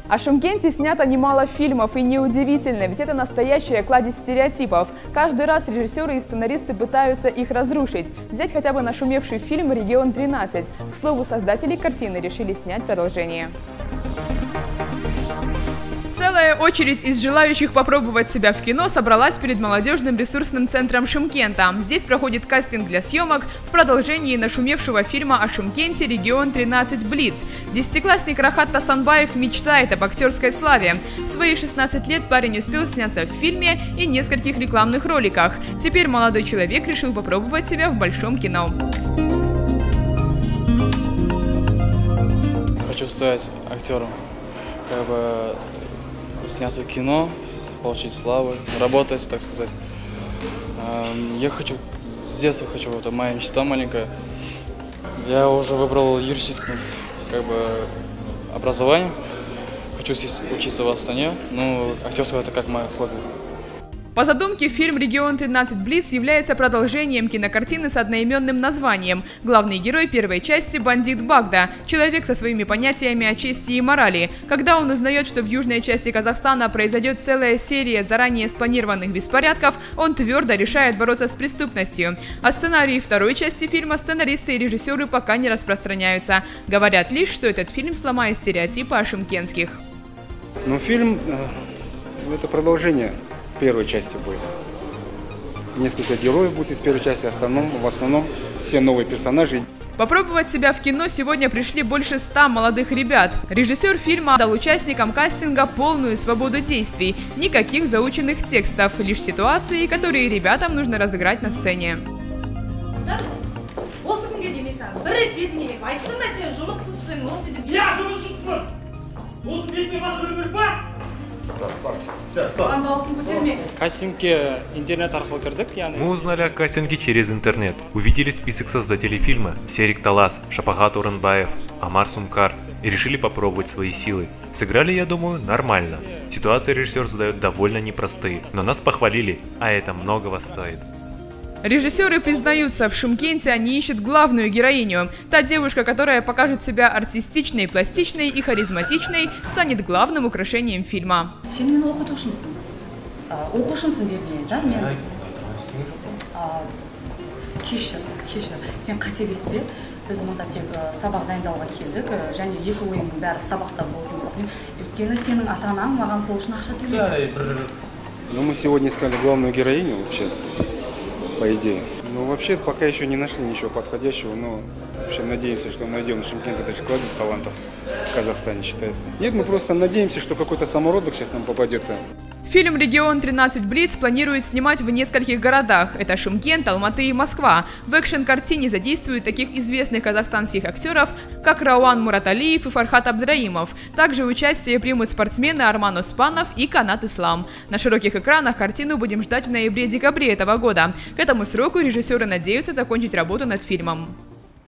О Шымкенте снято немало фильмов, и неудивительно, ведь это настоящая кладезь стереотипов. Каждый раз режиссеры и сценаристы пытаются их разрушить. Взять хотя бы нашумевший фильм «Регион-13». К слову, создатели картины решили снять продолжение. Целая очередь из желающих попробовать себя в кино собралась перед молодежным ресурсным центром Шымкента. Здесь проходит кастинг для съемок в продолжении нашумевшего фильма о Шымкенте «Регион-13. Блиц». Десятиклассник Рахат Тасанбаев мечтает об актерской славе. В свои 16 лет парень успел сняться в фильме и нескольких рекламных роликах. Теперь молодой человек решил попробовать себя в большом кино. Хочу стать актером, сняться в кино, получить славу, работать, так сказать. Я хочу, с детства хочу, это моя мечта маленькая. Я уже выбрал юридическое образование, хочу учиться в Астане, но актерство это как мое хобби. По задумке, фильм «Регион-13. Блиц» является продолжением кинокартины с одноименным названием. Главный герой первой части – бандит Багда, человек со своими понятиями о чести и морали. Когда он узнает, что в южной части Казахстана произойдет целая серия заранее спланированных беспорядков, он твердо решает бороться с преступностью. О сценарии второй части фильма сценаристы и режиссеры пока не распространяются. Говорят лишь, что этот фильм сломает стереотипы о шымкентских. Но фильм – это продолжение первой части будет. Несколько героев будет из первой части, в основном все новые персонажи. Попробовать себя в кино сегодня пришли больше 100 молодых ребят. Режиссер фильма дал участникам кастинга полную свободу действий. Никаких заученных текстов, лишь ситуации, которые ребятам нужно разыграть на сцене. Мы узнали о кастинге через интернет. Увидели список создателей фильма: Серик Талас, Шапагат Орынбаев, Амар Сумкар, и решили попробовать свои силы. Сыграли, я думаю, нормально. Ситуации режиссер задает довольно непростые, но нас похвалили, а это многого стоит. Режиссеры признаются, в Шымкенте они ищут главную героиню. Та девушка, которая покажет себя артистичной, пластичной и харизматичной, станет главным украшением фильма. Но мы сегодня искали главную героиню вообще. По идее. Ну, вообще, пока еще не нашли ничего подходящего, но вообще надеемся, что найдем. Шымкент — это же кладезь талантов в Казахстане считается. Нет, мы просто надеемся, что какой-то самородок сейчас нам попадется. Фильм «Регион-13. Блиц» планируют снимать в нескольких городах. Это Шымкент, Алматы и Москва. В экшн-картине задействуют таких известных казахстанских актеров, как Рауан Мураталиев и Фархат Абдраимов. Также участие примут спортсмены Арман Оспанов и Канат Ислам. На широких экранах картину будем ждать в ноябре-декабре этого года. К этому сроку режиссеры надеются закончить работу над фильмом.